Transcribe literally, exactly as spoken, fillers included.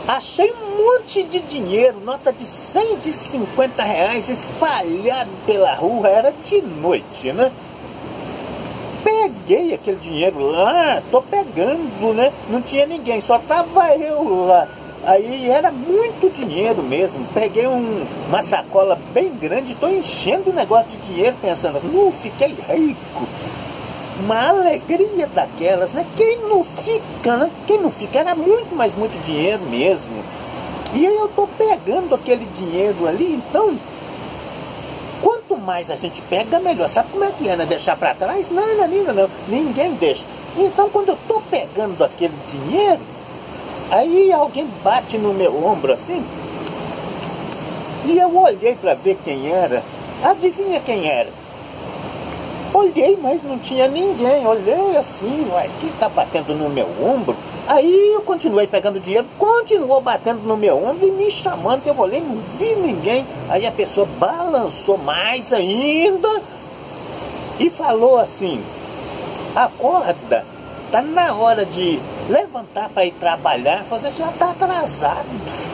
Achei um monte de dinheiro, nota de cem, de cinquenta reais espalhado pela rua, era de noite, né? Peguei aquele dinheiro lá, tô pegando, né? Não tinha ninguém, só tava eu lá. Aí era muito dinheiro mesmo. Peguei um, uma sacola bem grande, tô enchendo o negócio de dinheiro, pensando, não, fiquei rico. Uma alegria daquelas, né? Quem não fica, né? Quem não fica, era muito, mas muito dinheiro mesmo. E aí eu tô pegando aquele dinheiro ali, então, quanto mais a gente pega, melhor. Sabe como é que é, né? Deixar pra trás? Não, não, não, não, ninguém deixa. Então, quando eu tô pegando aquele dinheiro, aí alguém bate no meu ombro assim, e eu olhei pra ver quem era. Adivinha quem era? Olhei, mas não tinha ninguém. Olhei assim, ué, quem tá batendo no meu ombro? Aí eu continuei pegando dinheiro, continuou batendo no meu ombro e me chamando. Eu olhei, não vi ninguém. Aí a pessoa balançou mais ainda e falou assim: acorda, tá na hora de levantar para ir trabalhar. Você já tá atrasado.